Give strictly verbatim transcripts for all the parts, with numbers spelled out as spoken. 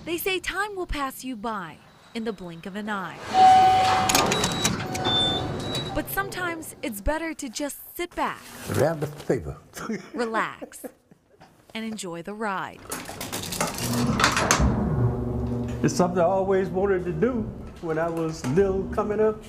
They say time will pass you by in the blink of an eye. But sometimes it's better to just sit back, grab the paper, relax, and enjoy the ride. It's something I always wanted to do when I was little coming up.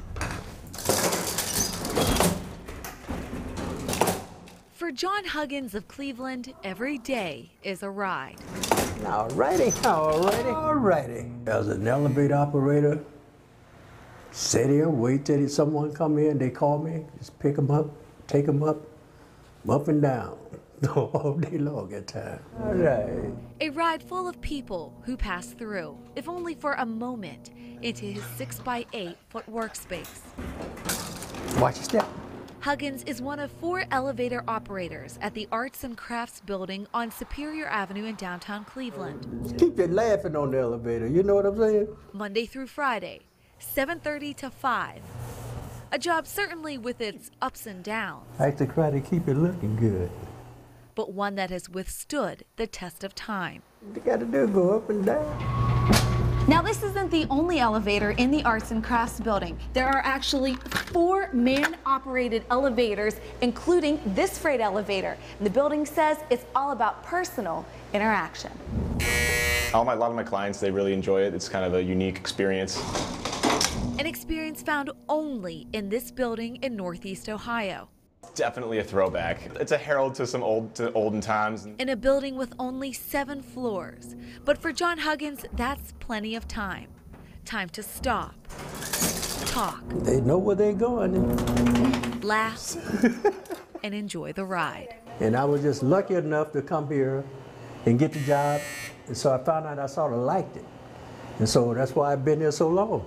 For John Huggins of Cleveland, every day is a ride. All righty, all righty, all righty. As an elevator operator, sit here, wait till someone come in, they call me, just pick them up, take them up, up and down, all day long at times. All right. A ride full of people who pass through, if only for a moment, into his six by eight foot workspace. Watch your step. Huggins is one of four elevator operators at the Arts and Crafts building on Superior Avenue in downtown Cleveland. Keep you laughing on the elevator, you know what I'm saying? Monday through Friday, seven thirty to five. A job certainly with its ups and downs. I like to try to keep it looking good. But one that has withstood the test of time. You gotta do is go up and down. Now, this isn't the only elevator in the Arts and Crafts building. There are actually four man-operated elevators, including this freight elevator. And the building says it's all about personal interaction. All my, a lot of my clients, they really enjoy it. It's kind of a unique experience. An experience found only in this building in Northeast Ohio. Definitely a throwback. It's a herald to some old, to olden times. In a building with only seven floors. But for John Huggins, that's plenty of time. Time to stop, talk, They know where they're going. laugh, and enjoy the ride. And I was just lucky enough to come here and get the job. And so I found out I sort of liked it. And so that's why I've been here so long.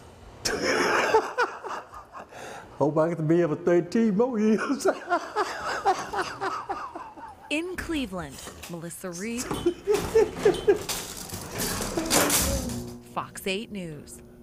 Hope I get to be here for thirteen more years. In Cleveland, Melissa Reed, Fox eight News.